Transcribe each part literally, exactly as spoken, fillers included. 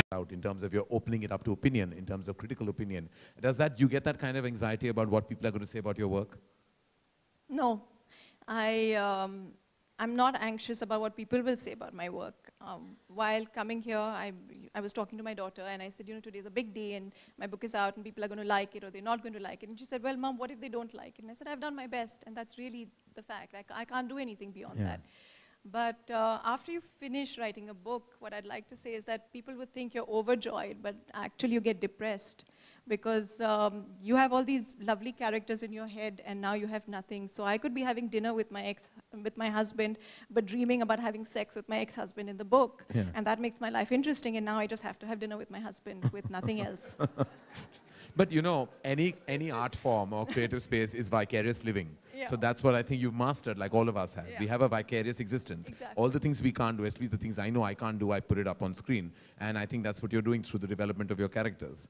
out in terms of you're opening it up to opinion, in terms of critical opinion. Does that, you get that kind of anxiety about what people are going to say about your work? No. I, um, I'm not anxious about what people will say about my work. Um, while coming here, I, I was talking to my daughter and I said, you know, today's a big day and my book is out and people are going to like it or they're not going to like it. And she said, well, Mom, what if they don't like it? And I said, I've done my best. And that's really the fact. I, I can't do anything beyond Yeah. that. But uh, after you finish writing a book, what I'd like to say is that people would think you're overjoyed, but actually you get depressed because um, you have all these lovely characters in your head and now you have nothing. So I could be having dinner with my ex, with my husband, but dreaming about having sex with my ex-husband in the book. Yeah. And that makes my life interesting. And now I just have to have dinner with my husband with nothing else. But you know, any, any art form or creative space is vicarious living. Yeah. So that's what I think you've mastered, like all of us have. Yeah. We have a vicarious existence. Exactly. All the things we can't do, especially the things I know I can't do, I put it up on screen. And I think that's what you're doing through the development of your characters.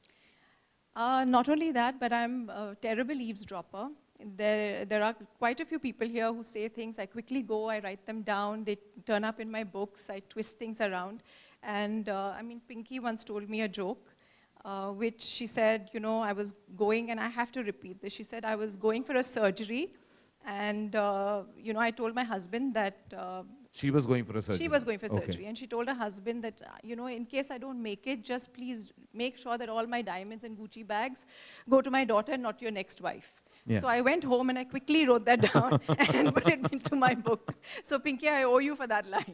Uh, not only that, but I'm a terrible eavesdropper. There, there are quite a few people here who say things. I quickly go, I write them down, they turn up in my books, I twist things around. And uh, I mean, Pinky once told me a joke. Uh, which she said, you know, I was going, and I have to repeat this. She said, I was going for a surgery, and, uh, you know, I told my husband that... Uh, she was going for a surgery? She was going for okay. surgery, and she told her husband that, uh, you know, in case I don't make it, just please make sure that all my diamonds and Gucci bags go to my daughter and not to your next wife. Yeah. So I went home and I quickly wrote that down and put it into my book. So Pinky, I owe you for that line.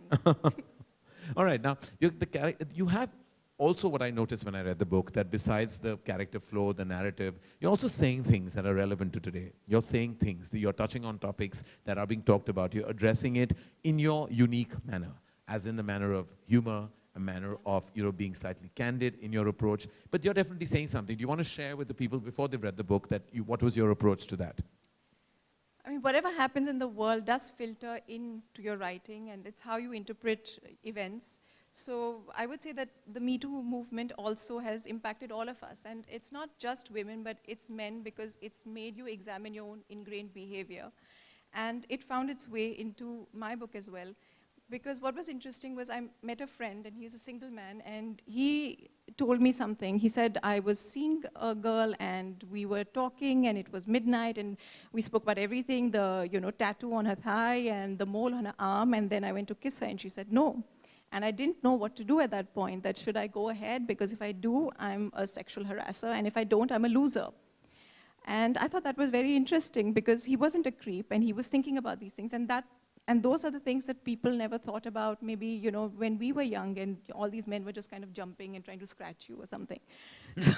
All right, now, you, the, you have... Also what I noticed when I read the book, that besides the character flow, the narrative, you're also saying things that are relevant to today. You're saying things, that you're touching on topics that are being talked about. You're addressing it in your unique manner, as in the manner of humor, a manner of, you know, being slightly candid in your approach. But you're definitely saying something. Do you want to share with the people before they've read the book that you, what was your approach to that? I mean, whatever happens in the world does filter into your writing, and it's how you interpret events. So I would say that the Me Too movement also has impacted all of us. And it's not just women, but it's men, because it's made you examine your own ingrained behavior. And it found its way into my book as well. Because what was interesting was I met a friend, and he's a single man, and he told me something. He said, I was seeing a girl, and we were talking, and it was midnight, and we spoke about everything, the you know, tattoo on her thigh and the mole on her arm, and then I went to kiss her, and she said, no. And I didn't know what to do at that point, that should I go ahead? Because if I do, I'm a sexual harasser, and if I don't, I'm a loser. And I thought that was very interesting, because he wasn't a creep, and he was thinking about these things, and that, and those are the things that people never thought about, maybe, you know, when we were young, and all these men were just kind of jumping and trying to scratch you or something. so,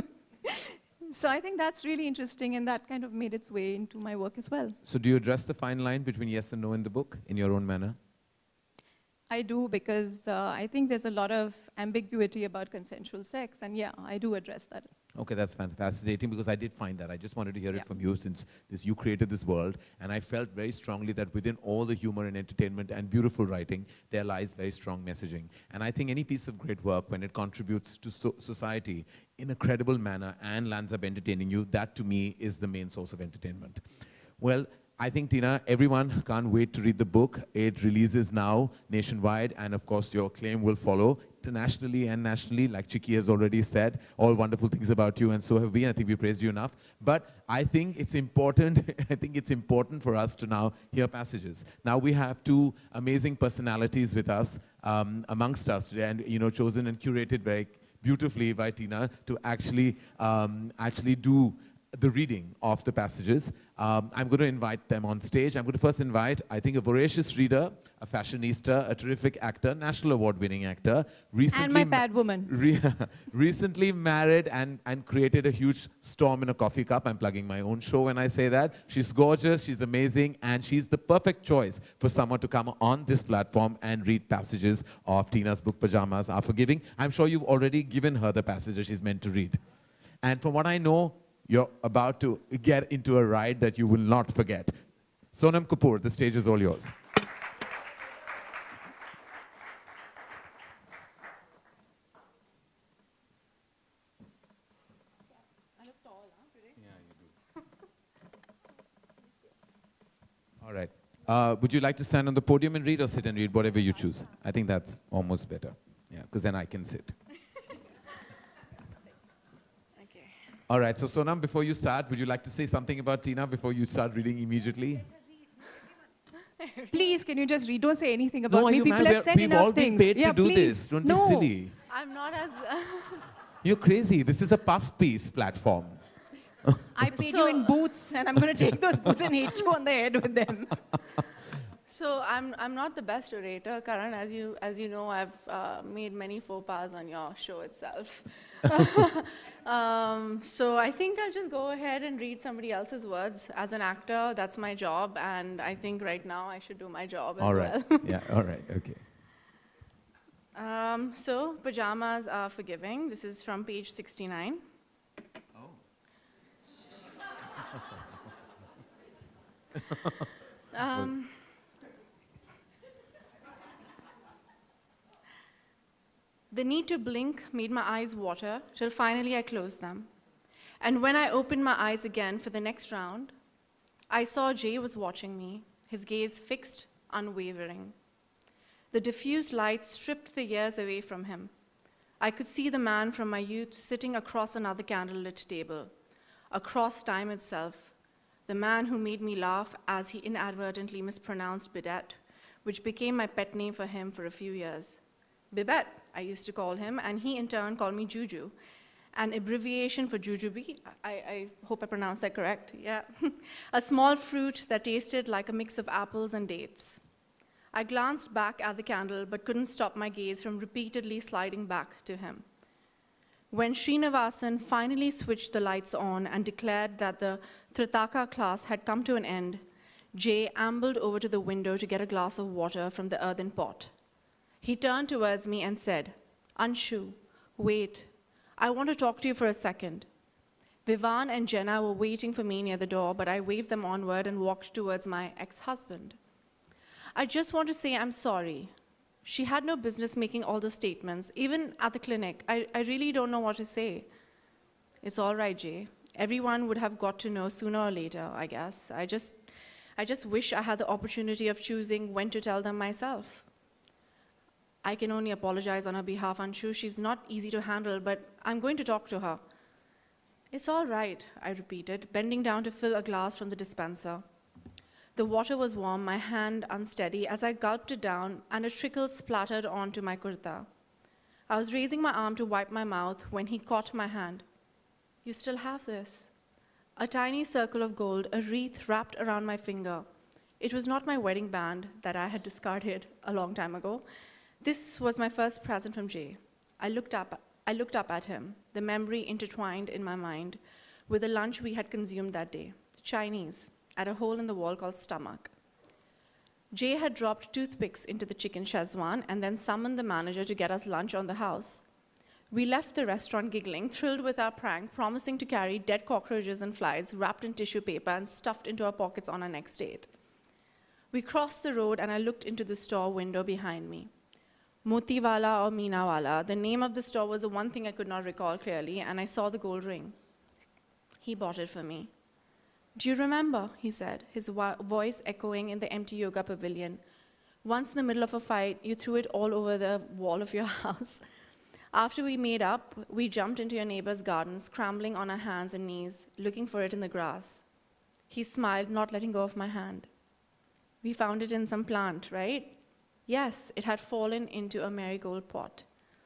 so I think that's really interesting, and that kind of made its way into my work as well. So do you address the fine line between yes and no in the book, in your own manner? I do, because uh, I think there's a lot of ambiguity about consensual sex, and yeah, I do address that. Okay, that's fascinating, because I did find that. I just wanted to hear yeah. it from you, since this, you created this world, and I felt very strongly that within all the humor and entertainment and beautiful writing, there lies very strong messaging. And I think any piece of great work, when it contributes to so society in a credible manner and lands up entertaining you, that to me is the main source of entertainment. Well, I think, Tina, everyone can't wait to read the book. It releases now nationwide, and of course your claim will follow internationally and nationally, like Chiki has already said, all wonderful things about you, and so have we. I think we praised you enough. But I think it's important, I think it's important for us to now hear passages. Now we have two amazing personalities with us, um, amongst us today, and you know, chosen and curated very beautifully by Tina to actually, um, actually do the reading of the passages. Um, I'm going to invite them on stage. I'm going to first invite, I think, a voracious reader, a fashionista, a terrific actor, national award-winning actor. Recently and my bad woman. Re recently married and, and created a huge storm in a coffee cup. I'm plugging my own show when I say that. She's gorgeous, she's amazing, and she's the perfect choice for someone to come on this platform and read passages of Tina's book, Pajamas Are Forgiving. I'm sure you've already given her the passages she's meant to read. And from what I know, you're about to get into a ride that you will not forget. Sonam Kapoor, the stage is all yours. I look tall, huh, today? Yeah, you do. All right. Uh, would you like to stand on the podium and read, or sit and read, whatever you choose? I think that's almost better. Yeah, because then I can sit. All right, so Sonam, before you start, would you like to say something about Tina before you start reading immediately? Please, can you just read? Don't say anything about no, me. you People man, have said we've enough all things. been paid yeah, to do please. this. Don't no. be silly. I'm not as... You're crazy. This is a puff piece platform. I paid So- you in boots, and I'm going to take those boots and hit you on the head with them. So I'm, I'm not the best orator, Karan. As you, as you know, I've uh, made many faux pas on your show itself. um, so I think I'll just go ahead and read somebody else's words. As an actor, that's my job, and I think right now I should do my job as All right. well. Yeah, all right, okay. Um, so, pajamas are forgiving. This is from page sixty-nine. um, the need to blink made my eyes water till finally I closed them. And when I opened my eyes again for the next round, I saw Jay was watching me, his gaze fixed, unwavering. The diffused light stripped the years away from him. I could see the man from my youth sitting across another candlelit table, across time itself, the man who made me laugh as he inadvertently mispronounced Bidet, which became my pet name for him for a few years. Bibet, I used to call him, and he in turn called me Juju, an abbreviation for jujube. I, I hope I pronounced that correct, yeah. A small fruit that tasted like a mix of apples and dates. I glanced back at the candle, but couldn't stop my gaze from repeatedly sliding back to him. When Srinivasan finally switched the lights on and declared that the Tritaka class had come to an end, Jay ambled over to the window to get a glass of water from the earthen pot. He turned towards me and said, "Anshu, wait. I want to talk to you for a second." Vivan and Jenna were waiting for me near the door, but I waved them onward and walked towards my ex-husband. "I just want to say I'm sorry. She had no business making all those statements, even at the clinic. I, I really don't know what to say." "It's all right, Jay. Everyone would have got to know sooner or later, I guess. I just, I just wish I had the opportunity of choosing when to tell them myself." "I can only apologize on her behalf, Anshu. She's not easy to handle, but I'm going to talk to her." "It's all right," I repeated, bending down to fill a glass from the dispenser. The water was warm, my hand unsteady as I gulped it down, and a trickle splattered onto my kurta. I was raising my arm to wipe my mouth when he caught my hand. "You still have this." A tiny circle of gold, a wreath wrapped around my finger. It was not my wedding band that I had discarded a long time ago. This was my first present from Jay. I looked up, I looked up at him, the memory intertwined in my mind with the lunch we had consumed that day, Chinese, at a hole in the wall called stomach. Jay had dropped toothpicks into the chicken Szechuan and then summoned the manager to get us lunch on the house. We left the restaurant giggling, thrilled with our prank, promising to carry dead cockroaches and flies wrapped in tissue paper and stuffed into our pockets on our next date. We crossed the road and I looked into the store window behind me. Motiwala or Meenawala, the name of the store was the one thing I could not recall clearly, and I saw the gold ring. He bought it for me. "Do you remember?" he said, his voice echoing in the empty yoga pavilion. "Once in the middle of a fight, you threw it all over the wall of your house. After we made up, we jumped into your neighbor's garden, scrambling on our hands and knees, looking for it in the grass." He smiled, not letting go of my hand. "We found it in some plant, right?" Yes, it had fallen into a marigold pot.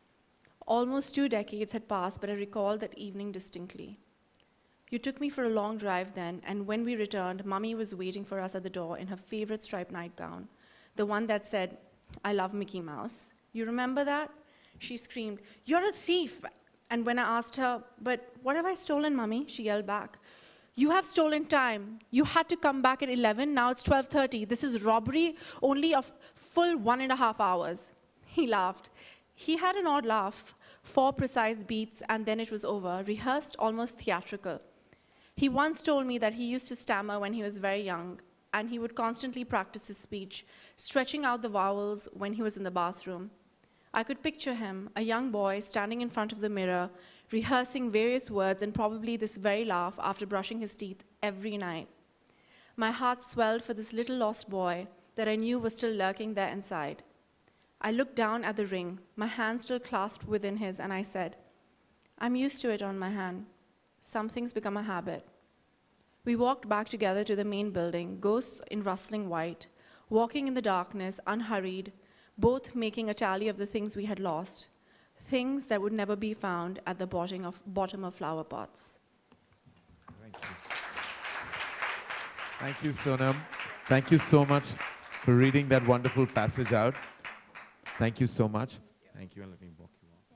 Almost two decades had passed, but I recalled that evening distinctly. "You took me for a long drive then, and when we returned, Mummy was waiting for us at the door in her favorite striped nightgown, the one that said, 'I love Mickey Mouse.' You remember that?" She screamed, "You're a thief!" And when I asked her, "But what have I stolen, Mummy?" she yelled back, "You have stolen time. You had to come back at eleven, now it's twelve thirty. This is robbery, only of full one and a half hours." He laughed. He had an odd laugh, four precise beats, and then it was over, rehearsed, almost theatrical. He once told me that he used to stammer when he was very young, and he would constantly practice his speech, stretching out the vowels when he was in the bathroom. I could picture him, a young boy, standing in front of the mirror, rehearsing various words and probably this very laugh after brushing his teeth every night. My heart swelled for this little lost boy that I knew was still lurking there inside. I looked down at the ring, my hand still clasped within his, and I said, "I'm used to it on my hand." Some things become a habit. We walked back together to the main building, ghosts in rustling white, walking in the darkness, unhurried, both making a tally of the things we had lost, things that would never be found at the bottom of, bottom of flower pots. Thank you. Thank you, Sonam. Thank you so much for reading that wonderful passage out. Thank you so much. Thank you, and let me walk you off.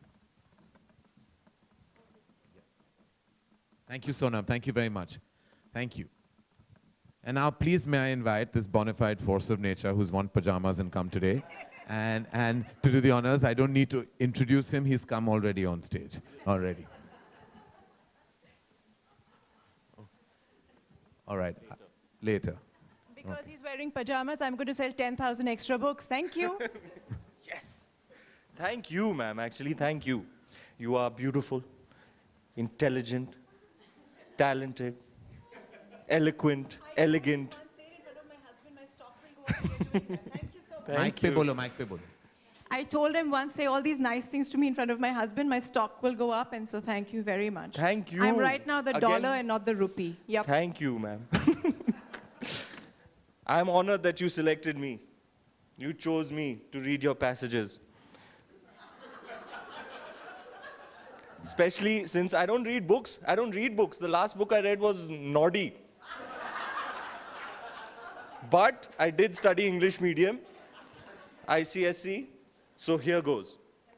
Thank you, Sonam. Thank you very much. Thank you. And now, please, may I invite this bona fide force of nature who's worn pajamas and come today. And, and to do the honors, I don't need to introduce him. He's come already on stage, already. All right, later. Uh, later. Because Okay. he's wearing pajamas, I'm going to sell ten thousand extra books. Thank you. Yes. Thank you, ma'am. Actually, thank you. You are beautiful, intelligent, talented, eloquent, elegant. Thank you so much. Mic pe bolo, mic pe bolo. I told him once, say all these nice things to me in front of my husband, my stock will go up, and so thank you very much. Thank you. I'm right now the Again, dollar and not the rupee. Yep. Thank you, ma'am. I'm honored that you selected me. You chose me to read your passages. Especially since I don't read books. I don't read books. The last book I read was Noddy. But I did study English medium, I C S E, so here goes.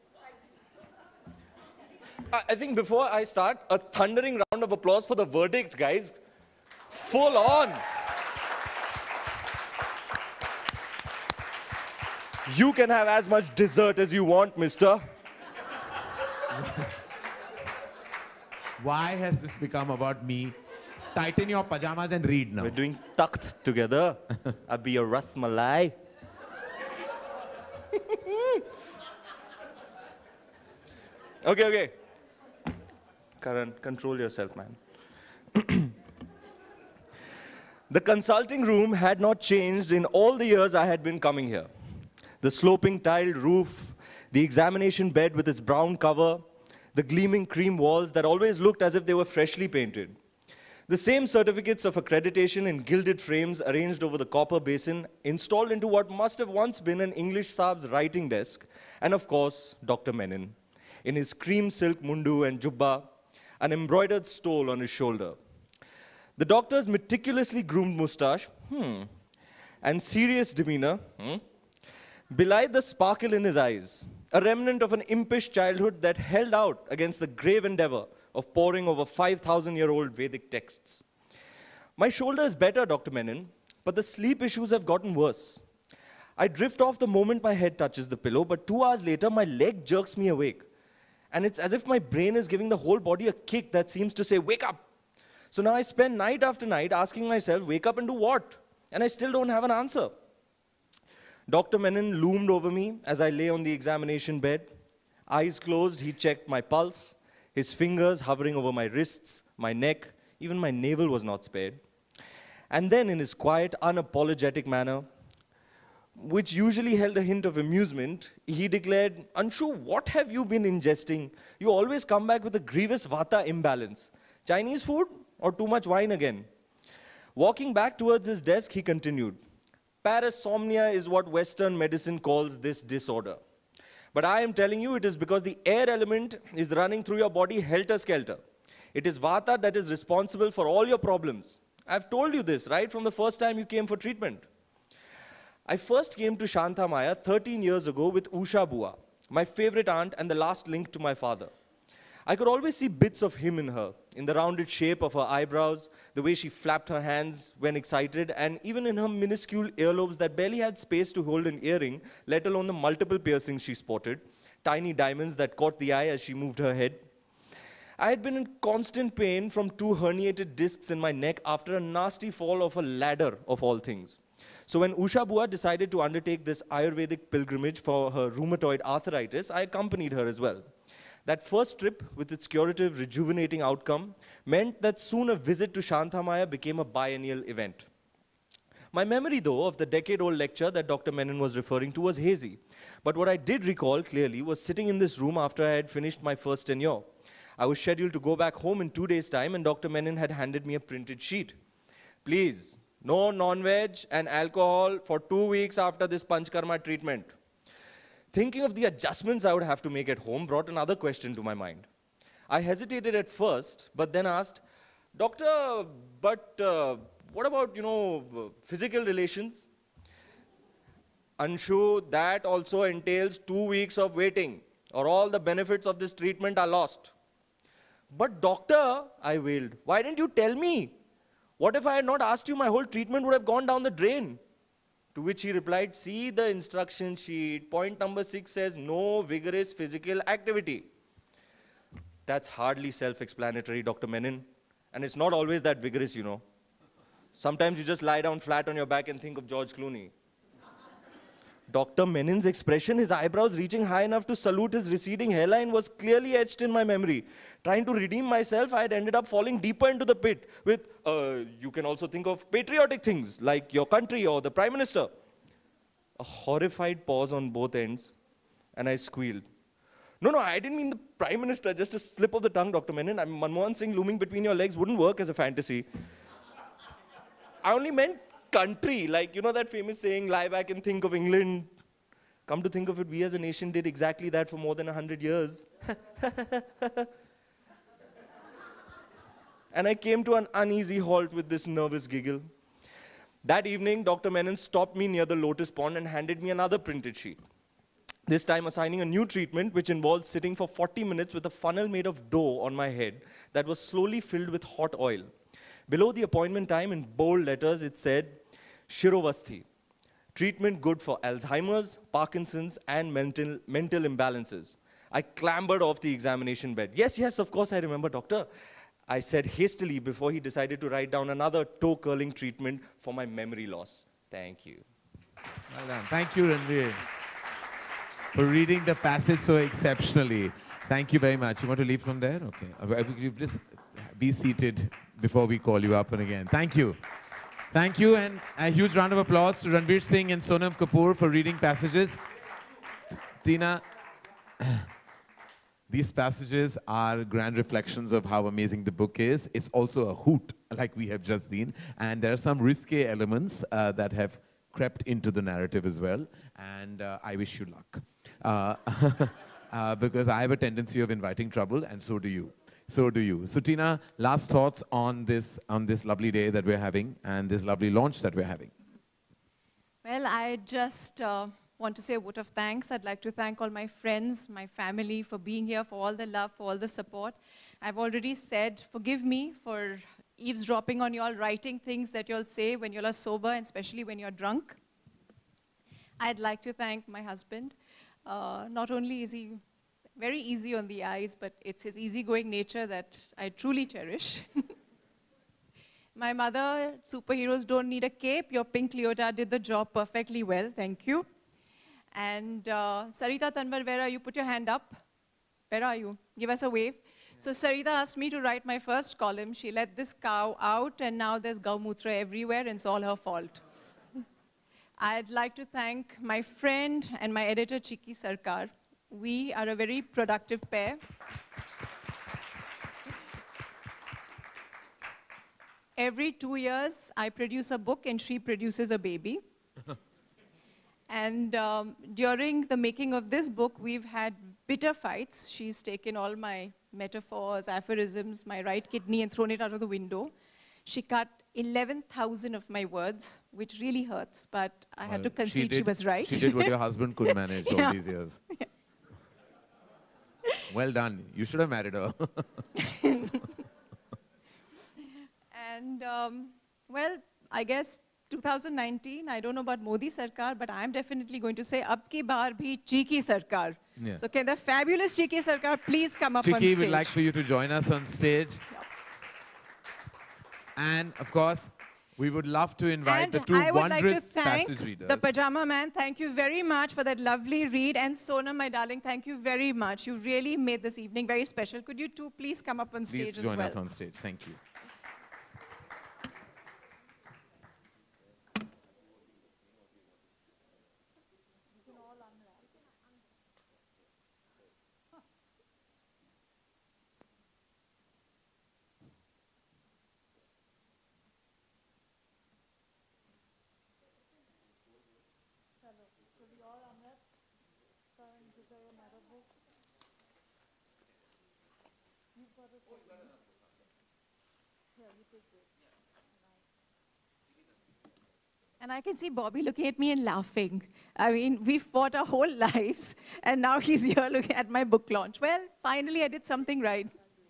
I, I think before I start, a thundering round of applause for the verdict, guys. Full on. You can have as much dessert as you want, mister. Why has this become about me? Tighten your pajamas and read now. We're doing takht together. I'll be a ras malai. Okay, okay. Karan, control yourself, man. The consulting room had not changed in all the years I had been coming here. The sloping tiled roof, the examination bed with its brown cover, the gleaming cream walls that always looked as if they were freshly painted. The same certificates of accreditation in gilded frames arranged over the copper basin, installed into what must have once been an English Saab's writing desk, and of course, Doctor Menon, in his cream silk mundu and jubba, an embroidered stole on his shoulder. The doctor's meticulously groomed moustache, hmm, and serious demeanor, hmm, belied the sparkle in his eyes, a remnant of an impish childhood that held out against the grave endeavor of poring over five thousand year old Vedic texts. My shoulder is better, Doctor Menon, but the sleep issues have gotten worse. I drift off the moment my head touches the pillow, but two hours later, my leg jerks me awake. And it's as if my brain is giving the whole body a kick that seems to say, wake up. So now I spend night after night asking myself, wake up and do what? And I still don't have an answer. Doctor Menon loomed over me as I lay on the examination bed. Eyes closed, he checked my pulse, his fingers hovering over my wrists, my neck, even my navel was not spared. And then in his quiet, unapologetic manner, which usually held a hint of amusement, he declared, Anshu, what have you been ingesting? You always come back with a grievous vata imbalance. Chinese food or too much wine again? Walking back towards his desk, he continued, parasomnia is what Western medicine calls this disorder. But I am telling you, it is because the air element is running through your body helter-skelter. It is vata that is responsible for all your problems. I've told you this, right, from the first time you came for treatment. I first came to Shanta Maya thirteen years ago with Usha Bua, my favorite aunt and the last link to my father. I could always see bits of him in her, in the rounded shape of her eyebrows, the way she flapped her hands when excited, and even in her minuscule earlobes that barely had space to hold an earring, let alone the multiple piercings she sported, tiny diamonds that caught the eye as she moved her head. I had been in constant pain from two herniated discs in my neck after a nasty fall off a ladder, of all things. So when Usha Bua decided to undertake this Ayurvedic pilgrimage for her rheumatoid arthritis, I accompanied her as well. That first trip, with its curative, rejuvenating outcome, meant that soon a visit to Shanta Maya became a biennial event. My memory, though, of the decade-old lecture that Doctor Menon was referring to was hazy. But what I did recall clearly was sitting in this room after I had finished my first tenure. I was scheduled to go back home in two days' time, and Doctor Menon had handed me a printed sheet. Please, no non-veg and alcohol for two weeks after this Panchkarma treatment. Thinking of the adjustments I would have to make at home brought another question to my mind. I hesitated at first, but then asked, Doctor, but uh, what about, you know, physical relations? Anshu, that also entails two weeks of waiting, or all the benefits of this treatment are lost. But doctor, I wailed, why didn't you tell me? What if I had not asked you? My whole treatment would have gone down the drain. To which he replied, see the instruction sheet. Point number six says no vigorous physical activity. That's hardly self-explanatory, Doctor Menon. And it's not always that vigorous, you know. Sometimes you just lie down flat on your back and think of George Clooney. Doctor Menon's expression, his eyebrows reaching high enough to salute his receding hairline, was clearly etched in my memory. Trying to redeem myself, I had ended up falling deeper into the pit with, uh, you can also think of patriotic things, like your country or the Prime Minister. A horrified pause on both ends, and I squealed. No, no, I didn't mean the Prime Minister, just a slip of the tongue, Doctor Menon. I mean, Manmohan Singh looming between your legs wouldn't work as a fantasy. I only meant country, like, you know that famous saying, lie back and think of England. Come to think of it, we as a nation did exactly that for more than a hundred years. And I came to an uneasy halt with this nervous giggle. That evening, Doctor Menon stopped me near the lotus pond and handed me another printed sheet. This time assigning a new treatment which involved sitting for forty minutes with a funnel made of dough on my head that was slowly filled with hot oil. Below the appointment time in bold letters, it said, Shirovasthi, treatment good for Alzheimer's, Parkinson's, and mental, mental imbalances. I clambered off the examination bed. Yes, yes, of course I remember, doctor. I said hastily before he decided to write down another toe-curling treatment for my memory loss. Thank you. Well done. Thank you, Ranveer, for reading the passage so exceptionally. Thank you very much. You want to leave from there? Okay. Uh, you Please be seated before we call you up and again. Thank you. Thank you, and a huge round of applause to Ranveer Singh and Sonam Kapoor for reading passages. Tina, these passages are grand reflections of how amazing the book is. It's also a hoot, like we have just seen, and there are some risque elements uh, that have crept into the narrative as well, and uh, I wish you luck. Uh, uh, because I have a tendency of inviting trouble, and so do you. So do you. So Tina, last thoughts on this, on this lovely day that we're having and this lovely launch that we're having. Well, I just uh, want to say a vote of thanks. I'd like to thank all my friends, my family for being here, for all the love, for all the support. I've already said, forgive me for eavesdropping on you all, writing things that you'll say when you're sober, and especially when you're drunk. I'd like to thank my husband. Uh, not only is he very easy on the eyes, but it's his easygoing nature that I truly cherish. My mother, superheroes don't need a cape. Your pink leotard did the job perfectly well. Thank you. And uh, Sarita Tanvar, where are you? Put your hand up. Where are you? Give us a wave. So Sarita asked me to write my first column. She let this cow out, and now there's Gaumutra everywhere, and it's all her fault. I'd like to thank my friend and my editor, Chiki Sarkar. We are a very productive pair. Every two years, I produce a book and she produces a baby. And um, during the making of this book, we've had bitter fights. She's taken all my metaphors, aphorisms, my right kidney, and thrown it out of the window. She cut eleven thousand of my words, which really hurts, but I well, had to concede she, did, she was right. She did what your husband could manage yeah. all these years. Yeah. Well done. You should have married her. And, um, well, I guess two thousand nineteen, I don't know about Modi Sarkar, but I'm definitely going to say, ab ki baar bhi Chiki Sarkar. Yeah. So can the fabulous Chiki Sarkar please come up Chiki, on stage? Chiki, we'd like for you to join us on stage. Yep. And, of course, we would love to invite and the two I would wondrous like to thank passage readers. The Pajama Man, thank you very much for that lovely read. And Sonam, my darling, thank you very much. You really made this evening very special. Could you two please come up on stage please as well? Please join us on stage. Thank you. And I can see Bobby looking at me and laughing. I mean, we've fought our whole lives, and now he's here looking at my book launch. Well, finally I did something right.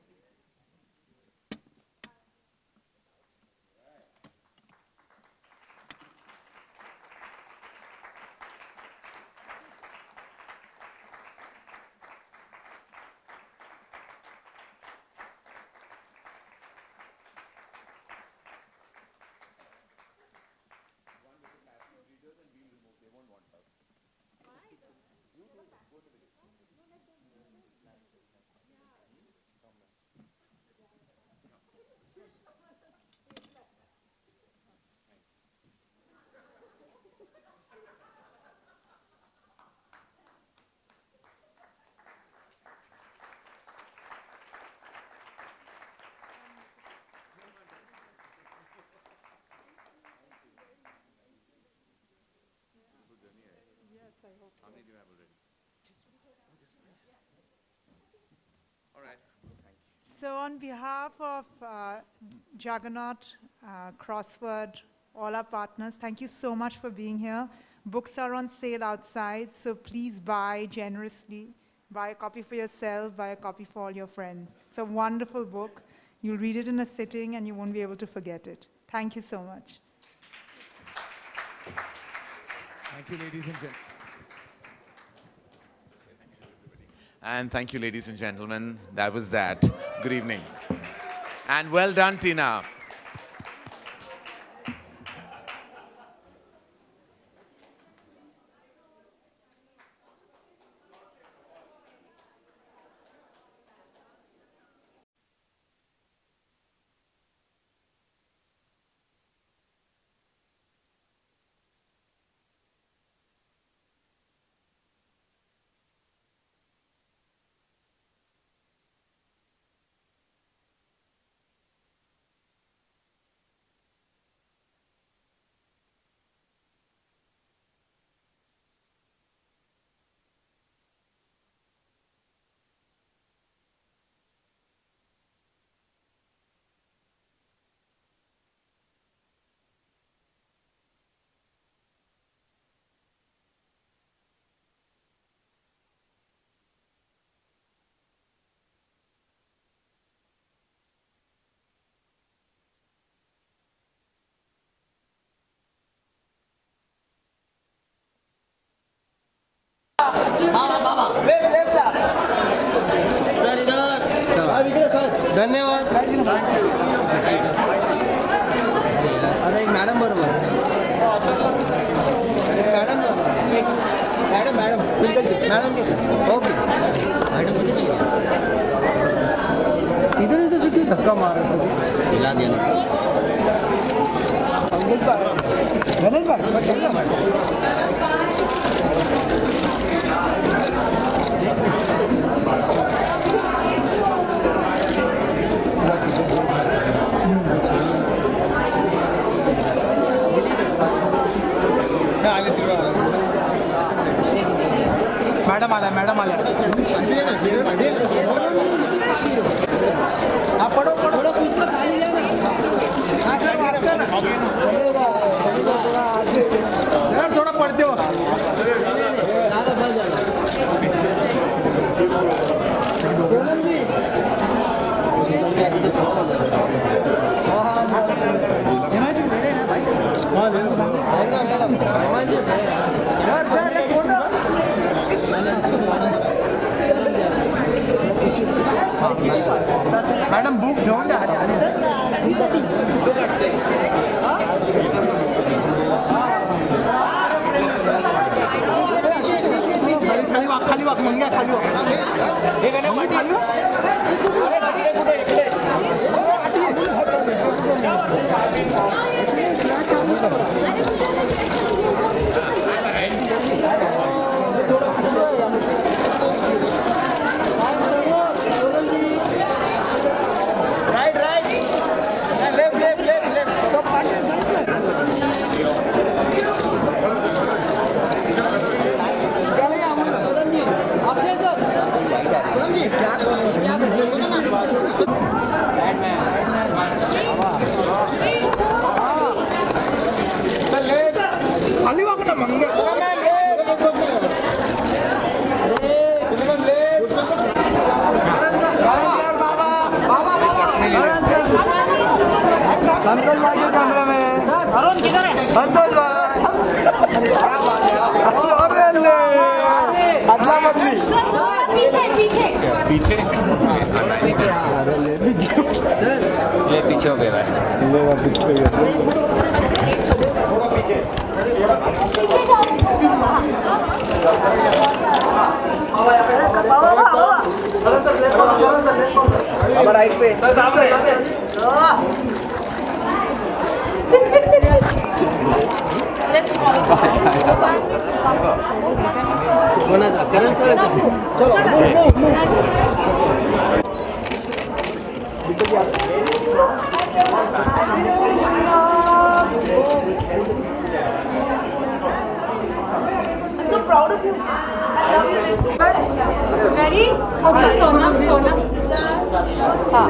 How many do you have already? All right. So on behalf of uh, Juggernaut, uh, Crossword, all our partners, thank you so much for being here. Books are on sale outside, so please buy generously. Buy a copy for yourself, buy a copy for all your friends. It's a wonderful book. You'll read it in a sitting and you won't be able to forget it. Thank you so much. Thank you, ladies and gentlemen. And thank you, ladies and gentlemen. That was that. Good evening. And well done, Tina. धन्यवाद आता एक madam बरोबर madam madam madam madam okay madam इधर इधर से क्यों धक्का मार रहे हो हिला दिया गणेश भाई मैडम आला मैडम आला हाँ पढ़ो पढ़ो पुस्तक खाली है ना हाँ सर वास्ता ना यार थोड़ा पढ़ते हो ज़्यादा फल जाएगा पूनम जी यार सर एक फोटो मैडम बुक घेऊन द्या खाली वाक खाली वाक मंग्या खाली वाक हे गाणे खाली वाक अरे गाडी कुठे इकडे क्या पीछे पीछे पीछे ये पीछे हो गया अब राइट पे करण सर चलो I'm so proud of you. I love you. Ready? Okay. सोना सोना हाँ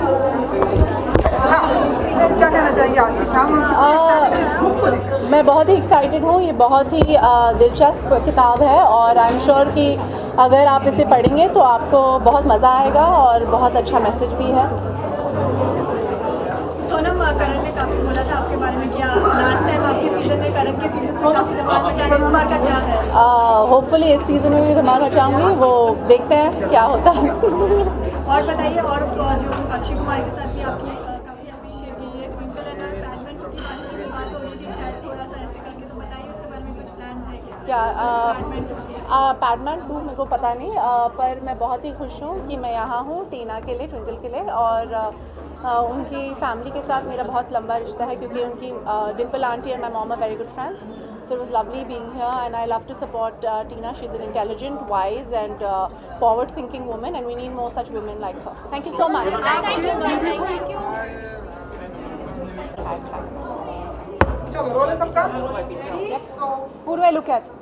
क्या कहना चाहेंगे आशीष? हम बुक को लेकर मैं बहुत ही एक्साइटेड हूँ। ये बहुत ही आ, दिलचस्प किताब है और आई एम श्योर कि अगर आप इसे पढ़ेंगे तो आपको बहुत मज़ा आएगा और बहुत अच्छा मैसेज भी है। सोनम, करण ने काफ़ी बोला था आपके बारे में, क्या लास्ट टाइम आपके सीजन में करण के सीजन में काफ़ी धमाल मचाया, इस बार का क्या है? होपफुली इस सीज़न में भी धमाल मचाऊंगी, वो देखते हैं क्या होता है इस सीज़न में। और बताइए, और जो अक्षय कुमार के साथ भी आपकी काफ़ी अप्रिशिएट की है, ट्विंकल एंड पैडमैन टू की बात हो रही थी शायद थोड़ा सा ऐसे करके, तो बताइए उसके बारे में कुछ प्लान है क्या? क्या पैडमैन टू मेरे को पता नहीं, आ, पर मैं बहुत ही खुश हूँ कि मैं यहाँ हूँ टीना के लिए, ट्विंकल के लिए। और आ, आ, उनकी फैमिली के साथ मेरा बहुत लंबा रिश्ता है क्योंकि उनकी Dimple aunty and my mom are very good friends, so it was lovely being here and I love to support Tina. She is an intelligent, wise and forward thinking woman and we need more such women like her. Thank you so much. चलो role है सबका। Who do I look at?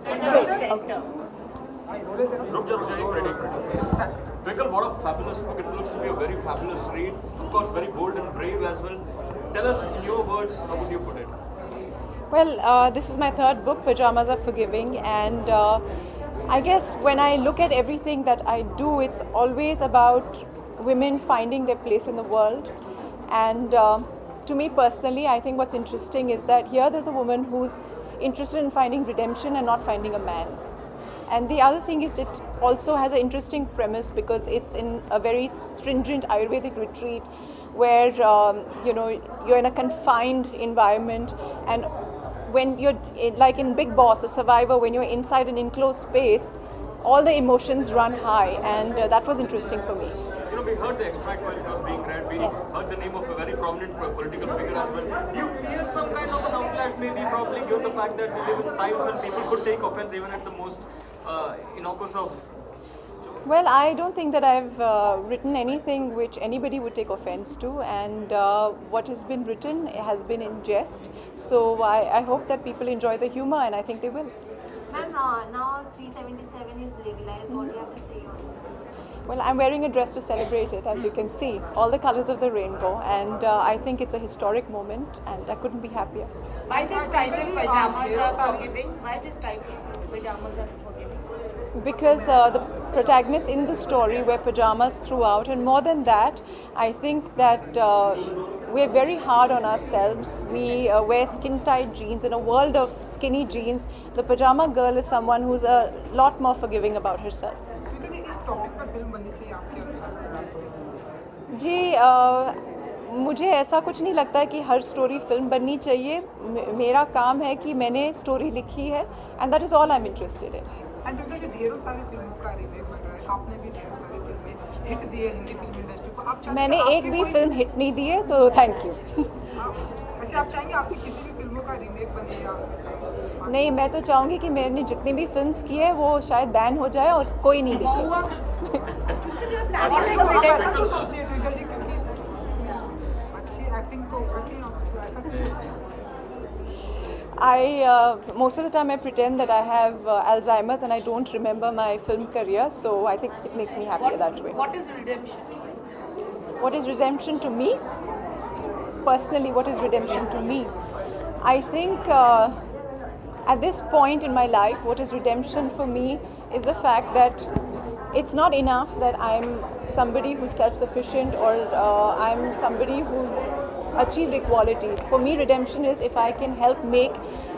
Twinkle, what a fabulous book. It looks to be a very fabulous read. Of course, very bold and brave as well. Tell us in your words, how would you put it? Well, uh, this is my third book, Pajamas Are Forgiving, and uh, I guess when I look at everything that I do, it's always about women finding their place in the world. And uh, to me personally, I think what's interesting is that here there's a woman who's interested in finding redemption and not finding a man. And the other thing is it also has an interesting premise because it's in a very stringent Ayurvedic retreat where um, you know, you're in a confined environment, and when you're in, like in Big Boss or Survivor, when you're inside an enclosed space, all the emotions run high, and uh, that was interesting for me. You know, we heard the extract while it was being read. We Yes. heard the name of a very prominent political figure as well. Do you fear some kind of an outlet, maybe probably given the fact that we live in times when people could take offense even at the most uh, innocuous of... Well, I don't think that I've uh, written anything which anybody would take offense to, and uh, what has been written has been in jest. So I, I hope that people enjoy the humor, and I think they will. Ma'am, uh, now three seventy-seven is legalized. What do you have to say on it? Well, I'm wearing a dress to celebrate it, as you can see, all the colors of the rainbow, and uh, I think it's a historic moment, and I couldn't be happier. Why this title, Pajamas Are Forgiving? Why this title, Pajamas Are Forgiving? Because uh, the protagonists in the story wear pajamas throughout, and more than that, I think that uh, we're very hard on ourselves. We uh, wear skin-tight jeans. In a world of skinny jeans, the pajama girl is someone who's a lot more forgiving about herself. Ji uh, मुझे ऐसा कुछ नहीं लगता कि हर story film बननी चाहिए. मेरा काम है कि मैंने स्टोरी लिखी है, and that is all I'm interested in. And जो ढेरों सारी फिल्मों का रीमेक बन रहा है, आपने भी ढेर सारी फिल्में हिट दी है हिंदी फिल्म इंडस्ट्री को. आप मैंने एक भी फिल्म हिट नहीं दी है, तो थैंक यू. ऐसे आप चाहेंगे आपकी किसी भी फिल्मों का रीमेक बने या नहीं, मैं तो चाहूँगी कि मैंने जितनी भी फिल्म्स की है वो शायद बैन हो जाए और कोई नहीं दिखे. ऐसा क्यों सोचती है ट्विंकल जी, क्योंकि अच्छी एक्टिंग तो करती ना, तो ऐसा क्यों सोचती है? I, uh, most of the time I pretend that I have uh, Alzheimer's and I don't remember my film career, so I think it makes me happier What, that way. what is redemption? What is redemption to me? Personally, what is redemption to me? I think uh, at this point in my life, what is redemption for me is the fact that it's not enough that I'm somebody who's self-sufficient or uh, I'm somebody who's achieved equality. For me, redemption is if I can help make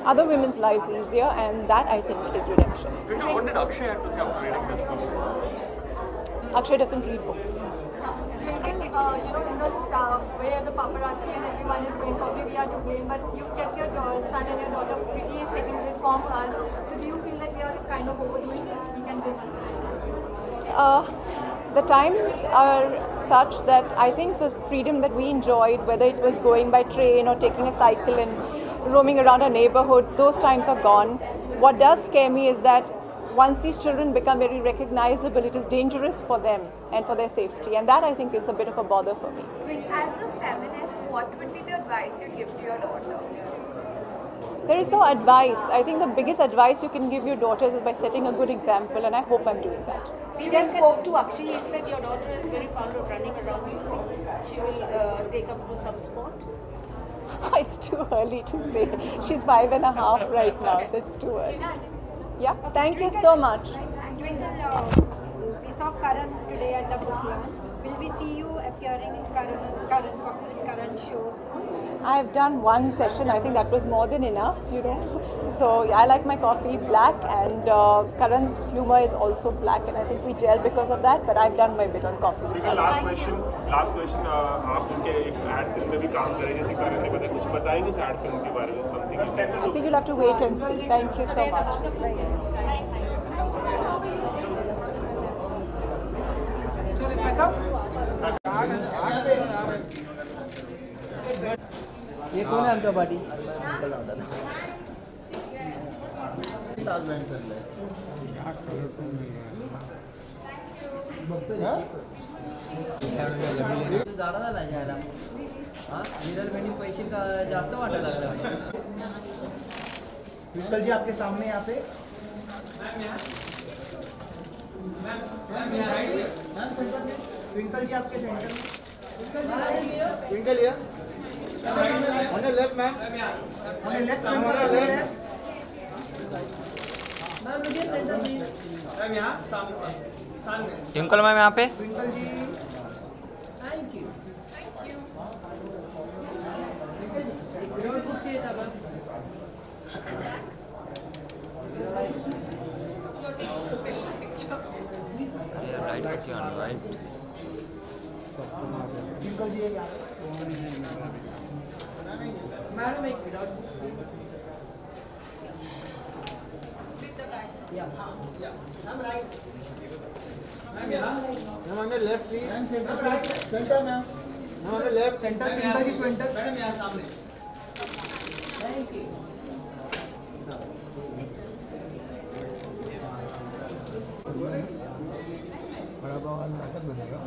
other women's lives easier, and that I think is redemption. Twinkle, what did Akshay have to say after reading this book? Akshay doesn't read books. Twinkle, uh, you know, in the uh, where the paparazzi and everyone is going, probably we are to blame, but you kept your uh, son and your daughter pretty secluded from us. So do you feel that we are kind of overdoing it? We can blame ourselves. Uh, the times are such that I think the freedom that we enjoyed, whether it was going by train or taking a cycle and roaming around our neighborhood, those times are gone. What does scare me is that once these children become very recognizable, it is dangerous for them and for their safety, and that I think is a bit of a bother for me. As a feminist, what would be the advice you give to your daughter? There is no advice. I think the biggest advice you can give your daughters is by setting a good example, and I hope I'm doing that. We just spoke to Akshay. He said your daughter is very fond of running around. Do you think she will uh, take up to some sport? It's too early to say. She's five and a half right now, so it's too early. Yeah, thank you so much. Twinkle, uh, we saw Karan today at the book launch. Will we see you appearing in Karan, Karan, Karan shows soon? I have done one session. I think that was more than enough, you know. So I like my coffee black, and uh, Karan's humor is also black, and I think we gel because of that. But I've done my bit on coffee. Last question. Last question. आप उनके एक ad film में भी काम करें जैसे करण ने बताया, कुछ बताएंगे इस ad film के बारे में something? I think you'll have to wait and see. Thank you so much. ये कौन है आपका पार्टी? ज़्यादा झाला जायला हाँ विरल भेंडी पैसे का जास्त वाटायला लागला ट्विंकल जी आपके सामने यहाँ पे ट्विंकल जी आपके सेंटर में Twinkle here on the left ma'am on the left ma'am on the left ma'am मुझे सेंटर प्लीज मैम यहाँ सामने सामने ट्विंकल मैम यहाँ पे Twinkle ji thank you thank you notebook चाहिए था ma'am Special picture. Yeah, right, right, you are right. Twinkle ji madam एक minute Yeah. Yeah. I'm right. Ma'am, yeah. Ma'am, on the left, please. Ma'am, center, right. Center, ma'am. Ma'am, on the left, center. Center की center. Madam, यहाँ सामने. Thank you. बड़ा बावन नाटक बनेगा.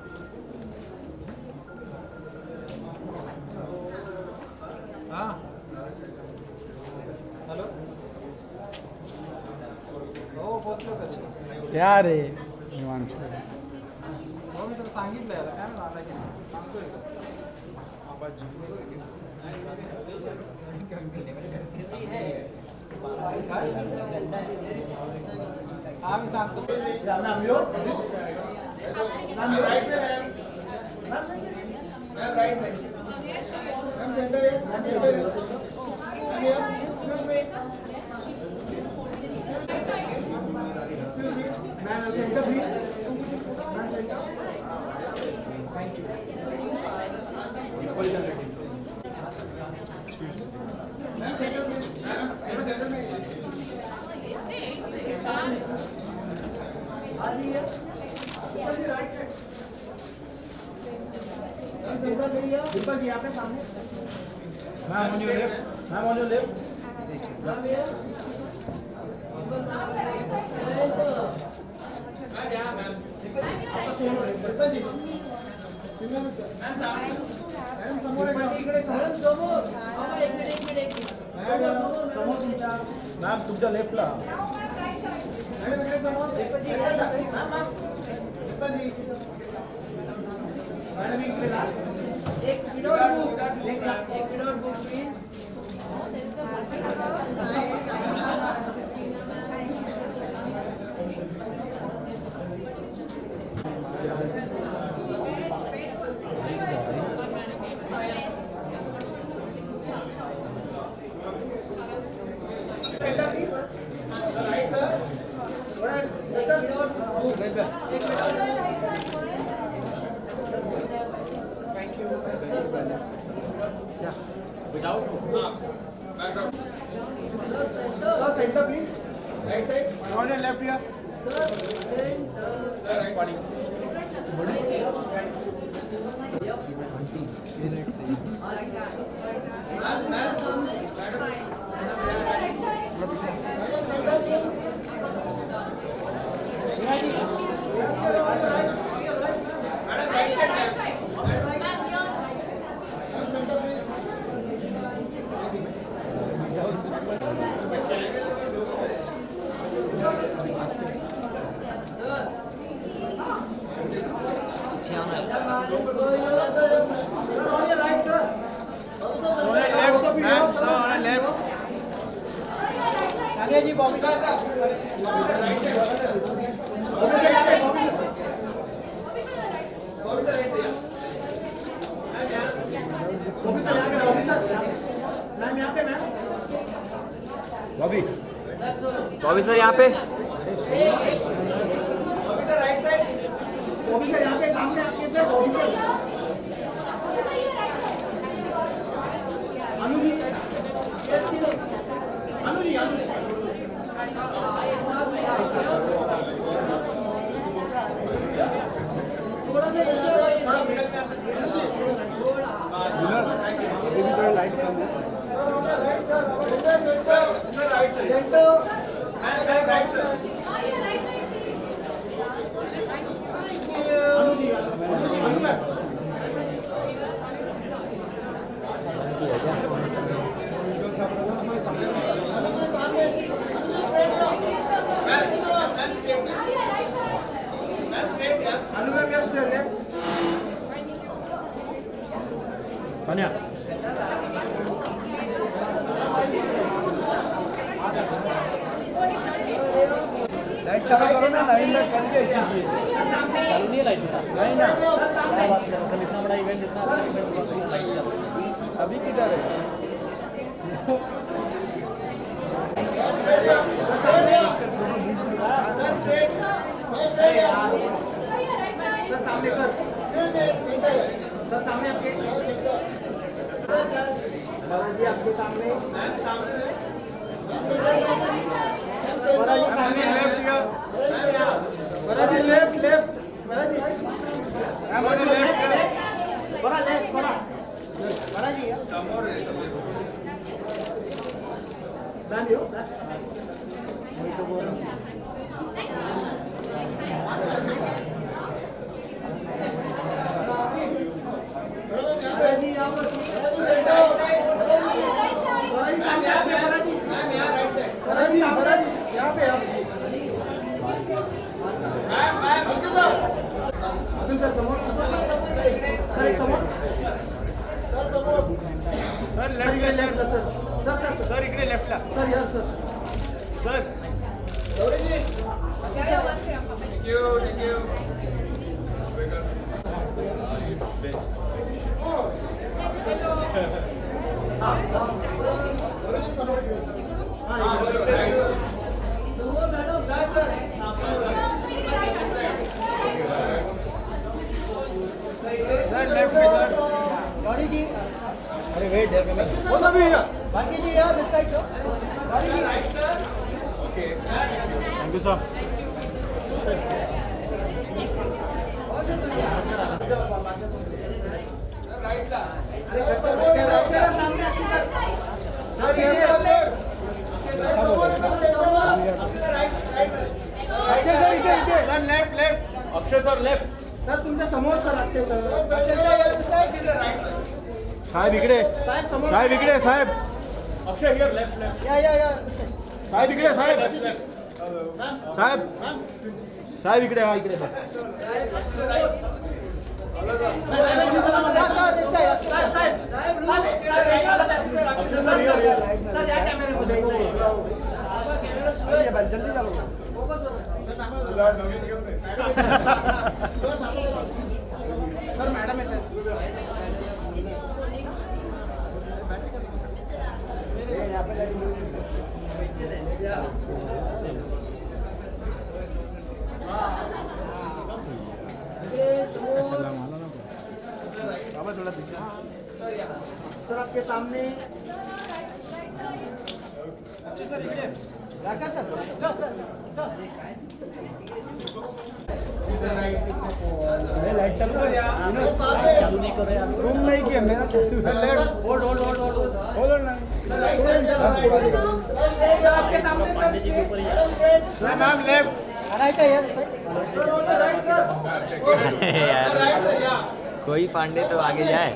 हाँ. Hello. क्या रे निवांत हो मी तर सांगितलं याला काय ना आता सांगतोय हा मी सांगतो ma'am right ma'am ma'am right ma'am center आहे मॅम सेंटर आहे ma'am excuse me Excuse me, ma'am, center please. Ma'am, center. Thank you. Ma'am, center please. Ma'am, center में. आ जाइए. ऊपर की right side. Ma'am, center पे ही है. ऊपर जी यहाँ पे सामने. Ma'am, on your left. Ma'am, on your left. Ma'am, here. Ma'am तुमच्या लेफ्टला मॅडम इकडे समोर मॅम मॅडम इकडे एक विदाउट बुक एक without book please Thank you. Yeah. Without marks. Background. Sir, center please. Right side. On your left here. Sir, center. Sir, right body. Bobby Bobby sir यहाँ पे Bobby sir right side Bobby sir यहाँ पे सामने आपके sir Bobby sir Anu ji Anu ji Anu थोड़ा सा थोड़ा मिडल में आ सकते हैं थोड़ा ये भी थोड़ा लाइट कम है right side. Center. And back right side. Anu ji, Anu ma'am. Anu ma'am, just left. Tanya. Light चालू करो ना लाइन में कर के इसीलिए चालू नहीं लाइट नहीं ना क्या बात है मतलब इतना बड़ा इवेंट इतना अच्छा इवेंट लाइट अभी किधर है सर सामने सर सर सामने आपके जी आपके सामने सामने Baraji left, left. Baraji. I'm on the left. Bara left, bara. Baraji. Some more. Done you? Baraji, यहाँ पर. Right side. Baraji सामने आप में Baraji. मैम यहाँ right side. Baraji, Baraji. यहाँ पे आप. मैम मैम ओके सर अभी सर समोर सर एक समोर सर समोर sir left left sir sir sir sir इकडे लेफ्टला sir yes sir sir Gauri ji thank you thank you हां गौरी जी समोर हां थैंक यू समोर madam sir sir sir left में सर गौरी जी अरे वेट है मैं वो सब भी है बाकी जी यार this side sir Gauri ji right sir okay thank you sir right ला सर सामने अच्छी सर सर ये sir sir right right Akshay sir इथे इथे sir left left Akshay sir left sir तुमच्या समोर sir Akshay sir Akshay sir right साहेब इकडे साहेब इकडे साहेब अक्षय हियर लेफ्ट लेफ्ट या या या साहेब इकडे साहेब साहेब साहेब इकडे हा इकडे साहेब जल्दी चालू सर मैडम है सर आपके सामने सर इकडे Rakesh sir sir sir light चालू कर यार चालू नहीं करो यार रूम नहीं किया मेरा hold hold hold hold hold ना आपके सामने पांडे जी के ऊपर यार मैम लेफ्ट राइट है यार कोई पांडे तो आगे जाए।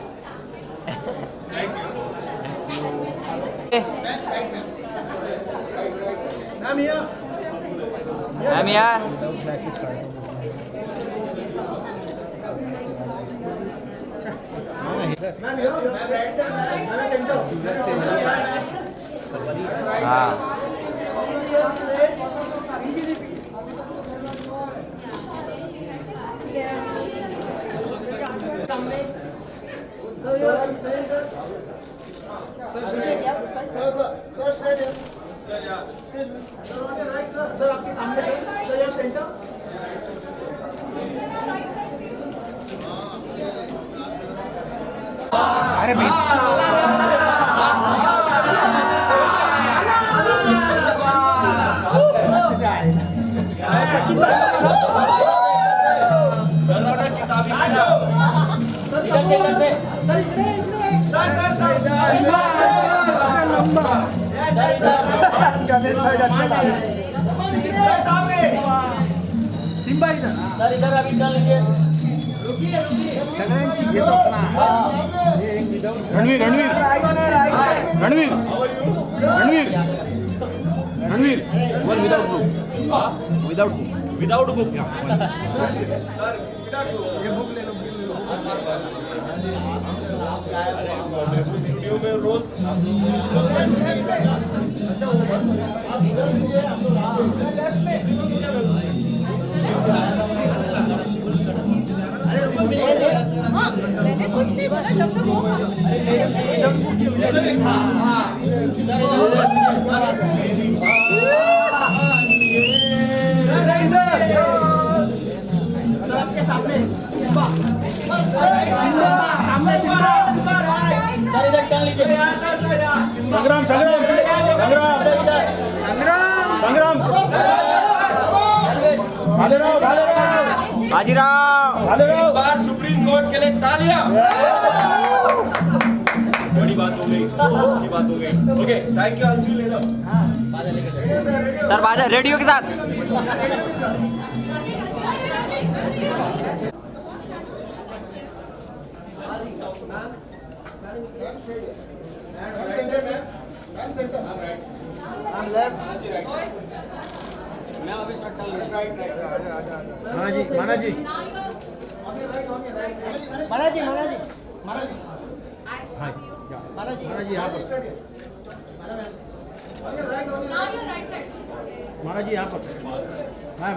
मैम हियर मैम यार ma'am here ma'am right side ma'am center हाँ Sir, sir, sir, sir, sir, straight here. Sir, yeah. Excuse me. Sir, on your right, sir. Sir, आपके सामने sir. Sir, your center. अरे भाई. Simba इधर sir इधर अभी चल लीजिए रुकिए रुकिए ये तो अपना Ranveer Ranveer Ranveer Ranveer Ranveer one without book without book without book sir without book ये बुक ले लो स्टूडियो में रोज मैंने कुछ नहीं बोला जब से वो आपके सामने संग्राम संग्राम संग्राम संग्राम भालेराव भालेराव बाजीराव भालेराव बार सुप्रीम कोर्ट के लिए तालियां। बड़ी बात हो गई, अच्छी बात हो गई। Okay, thank you, I see you later. Sir बाजा रेडियो के साथ माना जी माना जी माना जी माना जी माना जी हाँ माना जी माना जी यहाँ पर माना जी यहाँ पर मैम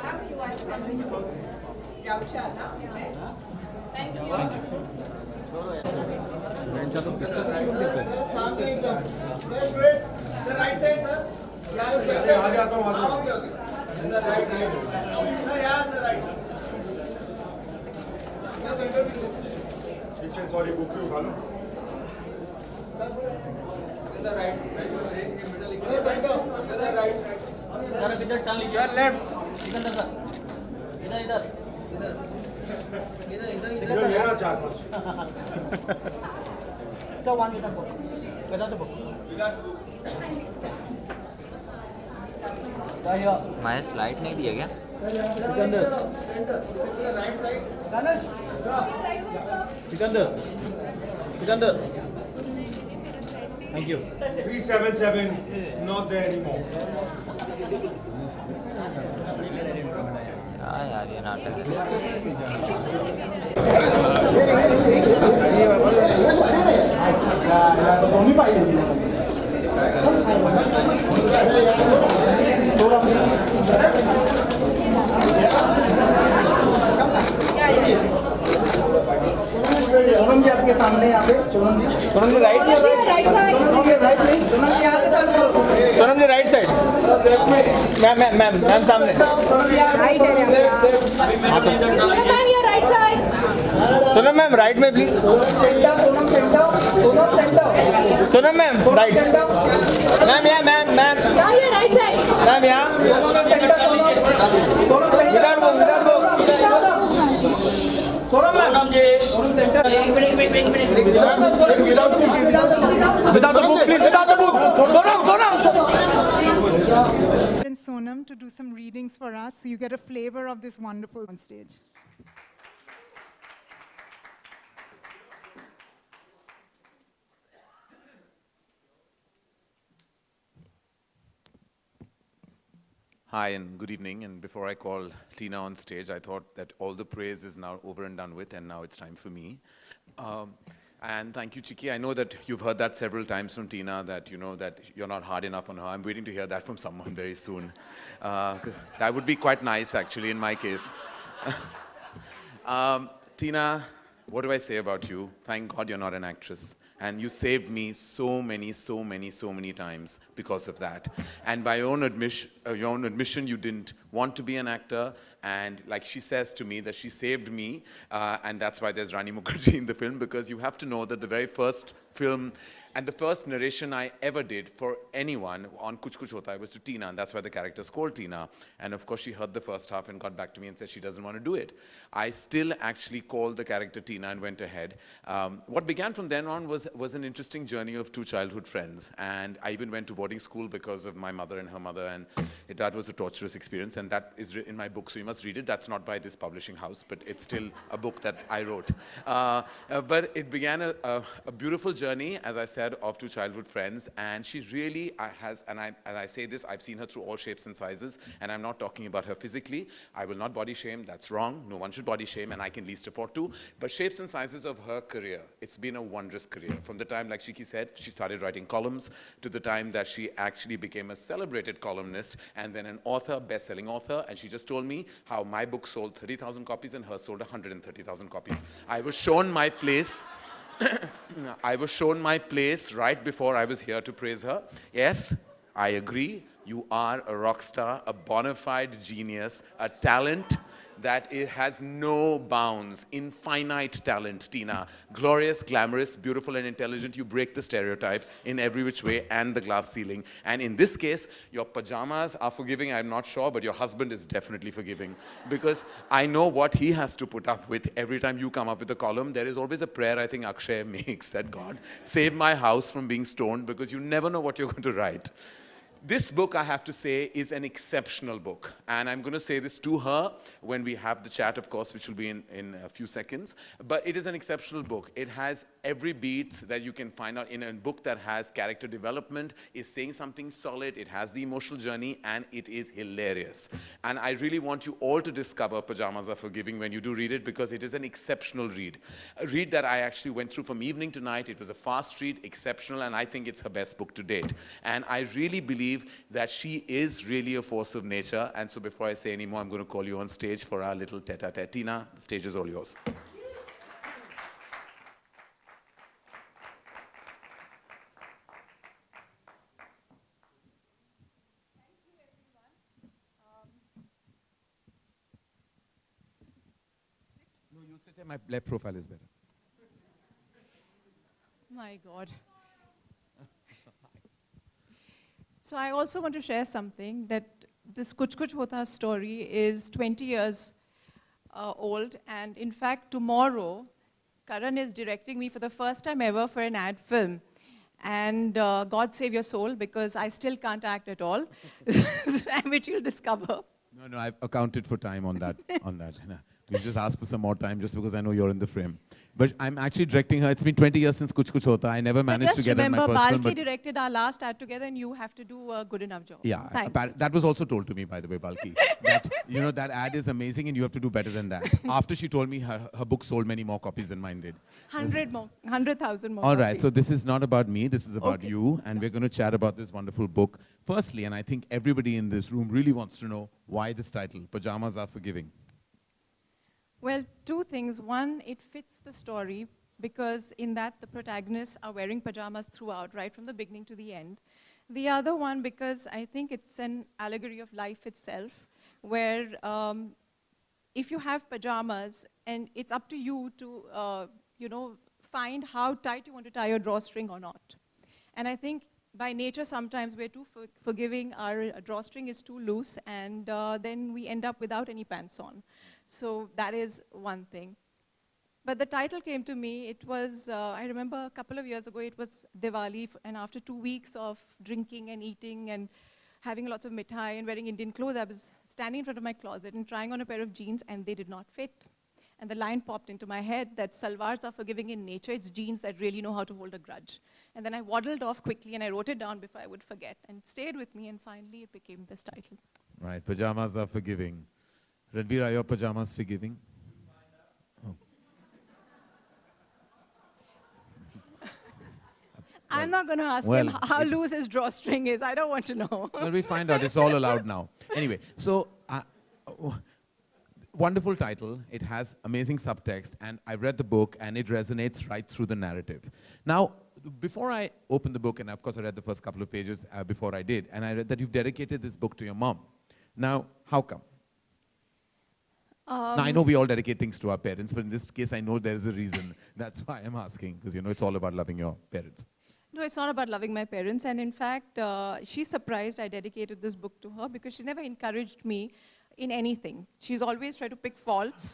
राइट साइड सर, आ जाता हूँ। Okay okay, right right sir, यहाँ sir right centre sorry book पे उठा लो इधर राइट राइट मिडिल सेंटर इधर राइट सर इधर टर्न लीजिए सर लेफ्ट सिकंदर सर इधर इधर इधर इधर इधर इधर लेना चार पांच सर वन इधर बुक बता दो बुक मैं स्लाइड नहीं दिया क्या? Sikandar right side Sikandar Sikandar thank you three seven seven not there anymore हाँ यार ये नाटक सोनम जी आपके सामने यहाँ पे सोनम जी सोनम जी राइट सोनम जी राइट नहीं सोनम जी यहाँ से चल Sonam ji right side ma'am ma'am ma'am ma'am सामने सोनम जी राइट है ma'am your right side Sonam ma'am, right में please. Center, Sonam center, Sonam center. Sonam ma'am, right. Ma'am, yeah, ma'am, ma'am. Yeah, yeah, right side. Ma'am, yeah. Sonam center, Sonam. Sonam center. Without book, without book. Sonam ma'am. Sonam ji. Sonam center. Wait, wait, wait, wait, wait. Without the book, without the book, please. Without the book. Sonam, Sonam. And Sonam to do some readings for us, so you get a flavor of this wonderful on stage. Hi and good evening. And before I call Tina on stage, I thought that all the praise is now over and done with, and now it's time for me. Um, and thank you, Chiki. I know that you've heard that several times from Tina, that you know that you're not hard enough on her. I'm waiting to hear that from someone very soon. Uh, that would be quite nice, actually, in my case. um, Tina, what do I say about you? Thank God you're not an actress. And you saved me so many, so many, so many times because of that. And by your own, admission, uh, your own admission, you didn't want to be an actor. And like she says to me, that she saved me. Uh, and that's why there's Rani Mukherjee in the film, because you have to know that the very first film and the first narration I ever did for anyone on Kuch Kuch Hota was to Tina, and that's why the character's called Tina. And of course, she heard the first half and got back to me and said she doesn't want to do it. I still actually called the character Tina and went ahead. Um, what began from then on was, was an interesting journey of two childhood friends. And I even went to boarding school because of my mother and her mother, and it, that was a torturous experience. And that is in my book, so you must read it. That's not by this publishing house, but it's still a book that I wrote. Uh, uh, but it began a, a, a beautiful journey, as I said, of two childhood friends, and she really uh, has, and I, and I say this, I've seen her through all shapes and sizes, and I'm not talking about her physically. I will not body shame, that's wrong. No one should body shame, and I can least afford to. But shapes and sizes of her career, it's been a wondrous career. From the time, like Shiki said, she started writing columns, to the time that she actually became a celebrated columnist, and then an author, best-selling author, and she just told me how my book sold thirty thousand copies and hers sold one hundred thirty thousand copies. I was shown my place. I was shown my place right before I was here to praise her. Yes, I agree. You are a rock star, a bona fide genius, a talent that it has no bounds, infinite talent, Tina. Glorious, glamorous, beautiful, and intelligent. You break the stereotype in every which way and the glass ceiling. And in this case, your pajamas are forgiving, I'm not sure, but your husband is definitely forgiving. Because I know what he has to put up with every time you come up with a column. There is always a prayer I think Akshay makes that God, save my house from being stoned, because you never know what you're going to write. This book, I have to say, is an exceptional book. And I'm going to say this to her when we have the chat, of course, which will be in, in a few seconds. But it is an exceptional book. It has every beat that you can find out in a book that has character development, is saying something solid, it has the emotional journey, and it is hilarious. And I really want you all to discover Pajamas Are Forgiving when you do read it, because it is an exceptional read. A read that I actually went through from evening to night. It was a fast read, exceptional, and I think it's her best book to date. And I really believe that she is really a force of nature. And so before I say any more, I'm going to call you on stage for our little tete-a-tete. Tina, the stage is all yours. No, you'll sit here. My left profile is better. My God. So I also want to share something, that this Kuch Kuch Hota story is twenty years uh, old, and in fact tomorrow Karan is directing me for the first time ever for an ad film. And uh, God save your soul, because I still can't act at all, which you'll discover. No, no, I've accounted for time on that. on that. We just asked for some more time just because I know you're in the frame. But I'm actually directing her. It's been twenty years since Kuch Kuch Hota. I never managed to get her in my personal. Just remember, Balki directed our last ad together, and you have to do a good enough job. Yeah, Thanks. that was also told to me, by the way, Balki. That, you know, that ad is amazing, and you have to do better than that. After she told me her, her book sold many more copies than mine did. Hundred more, hundred thousand more. All right, copies. so this is not about me. This is about Okay. you, and we're going to chat about this wonderful book. Firstly, and I think everybody in this room really wants to know why this title, Pajamas Are Forgiving. Well, two things. One, it fits the story, because in that the protagonists are wearing pajamas throughout, right from the beginning to the end. The other one, because I think it's an allegory of life itself, where um, if you have pajamas, and it's up to you to, uh, you know, find how tight you want to tie your drawstring or not. And I think by nature, sometimes we're too for forgiving, our uh, drawstring is too loose, and uh, then we end up without any pants on. So that is one thing. But the title came to me, it was, uh, I remember a couple of years ago, it was Diwali, and after two weeks of drinking and eating and having lots of mithai and wearing Indian clothes, I was standing in front of my closet and trying on a pair of jeans, and they did not fit. And the line popped into my head that salwars are forgiving in nature, it's jeans that really know how to hold a grudge. And then I waddled off quickly and I wrote it down before I would forget, and it stayed with me, and finally it became this title. Right, pajamas are forgiving. Ranbir, are your pajamas forgiving? I'm not going to ask well, him how loose his drawstring is. I don't want to know. Well, we find out. It's all allowed now. Anyway, so uh, wonderful title. It has amazing subtext, and I read the book, and it resonates right through the narrative. Now, before I opened the book, and of course I read the first couple of pages uh, before I did, and I read that you've dedicated this book to your mom. Now, how come? Um, now, I know we all dedicate things to our parents, but in this case, I know there's a reason. That's why I'm asking, because you know it's all about loving your parents. No, it's not about loving my parents. And in fact, uh, she's surprised I dedicated this book to her because she never encouraged me in anything. She's always tried to pick faults.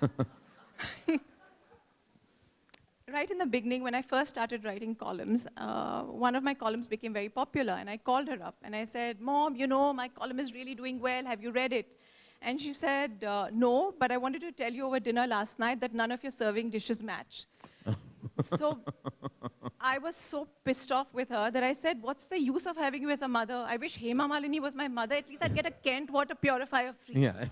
Right in the beginning, when I first started writing columns, uh, one of my columns became very popular, and I called her up and I said, Mom, you know, my column is really doing well. Have you read it? And she said, uh, no, but I wanted to tell you over dinner last night that none of your serving dishes match. So I was so pissed off with her that I said, what's the use of having you as a mother? I wish Hema Malini was my mother. At least I'd get a Kent water purifier free. Yeah.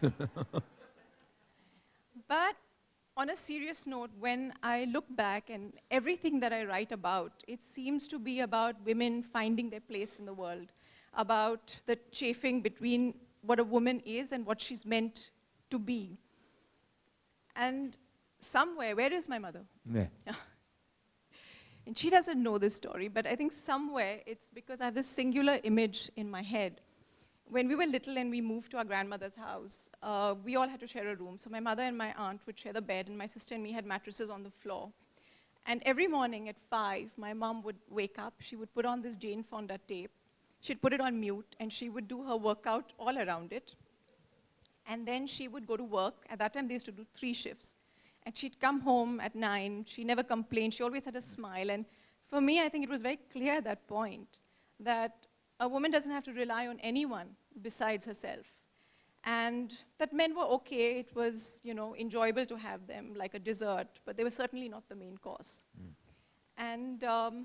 But on a serious note, when I look back and everything that I write about, it seems to be about women finding their place in the world, about the chafing between what a woman is and what she's meant to be. And somewhere, where is my mother? Yeah. And she doesn't know this story, but I think somewhere it's because I have this singular image in my head. When we were little and we moved to our grandmother's house, uh, we all had to share a room. So my mother and my aunt would share the bed, and my sister and me had mattresses on the floor. And every morning at five, my mom would wake up. She would put on this Jane Fonda tape. She'd put it on mute, and she would do her workout all around it. And then she would go to work. At that time, they used to do three shifts. And she'd come home at nine. She never complained. She always had a smile. And for me, I think it was very clear at that point that a woman doesn't have to rely on anyone besides herself. And that men were okay. It was, you know, enjoyable to have them, like a dessert. But they were certainly not the main course. Mm. And um,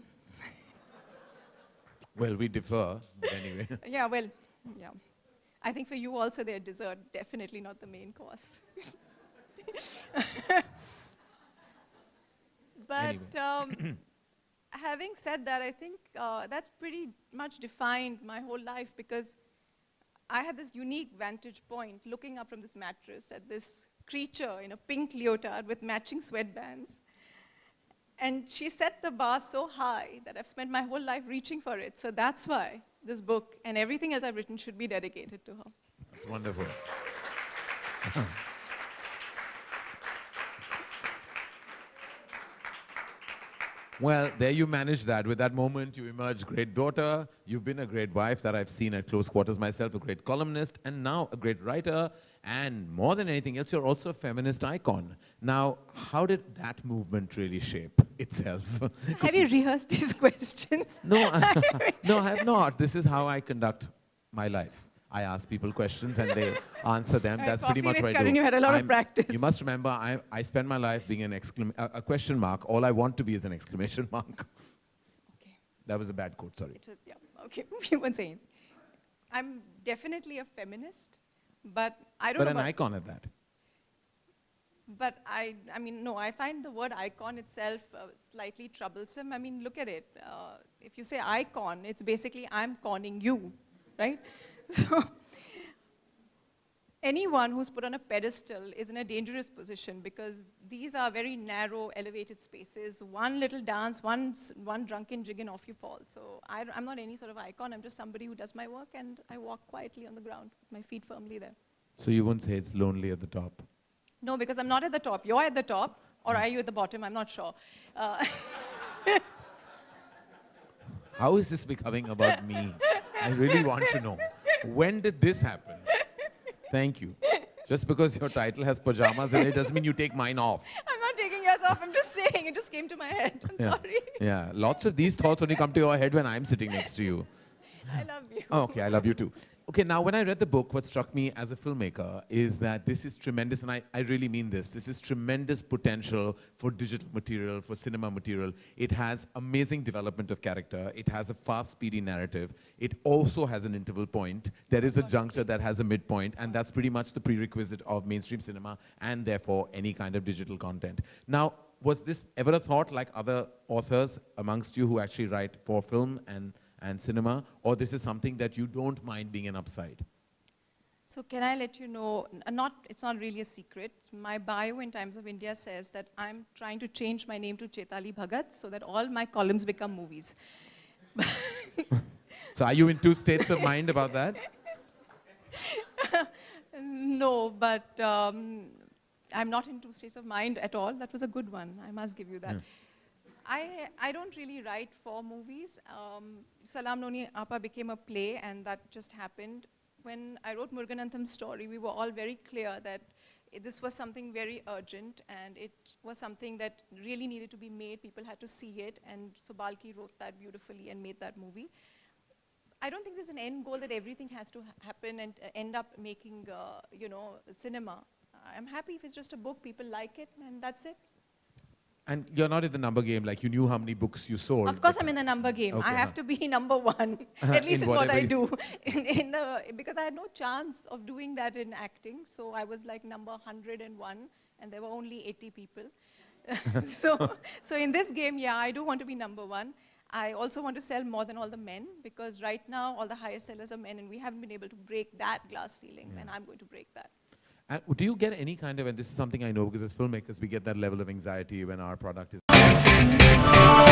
well, we differ, but anyway. Yeah, well, yeah. I think for you also, they're dessert, definitely not the main course. But Anyway. um, having said that, I think uh, that's pretty much defined my whole life, because I had this unique vantage point looking up from this mattress at this creature in a pink leotard with matching sweatbands. And she set the bar so high that I've spent my whole life reaching for it. So that's why this book and everything else I've written should be dedicated to her. That's wonderful. Well, there you managed that. With that moment, you emerged great daughter. You've been a great wife that I've seen at close quarters myself, a great columnist, and now a great writer. And more than anything else, you're also a feminist icon. Now, how did that movement really shape itself? Have you rehearsed these questions? No, I, no, I have not. This is how I conduct my life. I ask people questions and they answer them. Right, That's pretty much with what I Karan, do. you had a lot of I'm- practice. You must remember, I, I spend my life being an exclam a, a question mark. All I want to be is an exclamation mark. Okay. That was a bad quote, sorry. It was, yeah, okay, you weren't saying. I'm definitely a feminist, but I don't But know an about- icon at that. But I, I mean, no, I find the word icon itself uh, slightly troublesome. I mean, look at it. Uh, if you say icon, it's basically I'm conning you, right? So anyone who's put on a pedestal is in a dangerous position, because these are very narrow, elevated spaces. One little dance, one, s- one drunken jig, and off you fall. So I, I'm not any sort of icon. I'm just somebody who does my work, and I walk quietly on the ground with my feet firmly there. So you won't say it's lonely at the top. No, because I'm not at the top. You're at the top, or are you at the bottom? I'm not sure. Uh, How is this becoming about me? I really want to know. When did this happen? Thank you. Just because your title has pajamas in it doesn't mean you take mine off. I'm not taking yours off. I'm just saying. It just came to my head. I'm Yeah. sorry. Yeah, lots of these thoughts only come to your head when I'm sitting next to you. I love you. Oh, okay, I love you too. Okay, now when I read the book, what struck me as a filmmaker is that this is tremendous, and I, I really mean this, this is tremendous potential for digital material, for cinema material. It has amazing development of character. It has a fast, speedy narrative. It also has an interval point. There is a juncture that has a midpoint, and that's pretty much the prerequisite of mainstream cinema, and therefore any kind of digital content. Now, was this ever a thought, like other authors amongst you who actually write for film and and cinema, or this is something that you don't mind being an upside? So can I let you know, n- not, it's not really a secret. My bio in Times of India says that I'm trying to change my name to Chaitali Bhagat so that all my columns become movies. So are you in two states of mind about that? No, but um, I'm not in two states of mind at all. That was a good one. I must give you that. Yeah. I, I don't really write for movies. Um, Salam Noni Appa became a play, and that just happened. When I wrote Muruganantham's story, we were all very clear that i- this was something very urgent, and it was something that really needed to be made. People had to see it, and so Balki wrote that beautifully and made that movie. I don't think there's an end goal that everything has to ha happen and uh, end up making, uh, you know, cinema. I'm happy if it's just a book, people like it, and that's it. And you're not in the number game, like you knew how many books you sold. Of course, I'm in the number game. Okay, I have huh. to be number one, at least In in, what whatever I you- do. in, in the, because I had no chance of doing that in acting, so I was like number one hundred and one, and there were only eighty people. so, so in this game, yeah, I do want to be number one. I also want to sell more than all the men, because right now, all the highest sellers are men, and we haven't been able to break that glass ceiling, and I'm going to break that. And do you get any kind of, and this is something I know because as filmmakers, we get that level of anxiety when our product is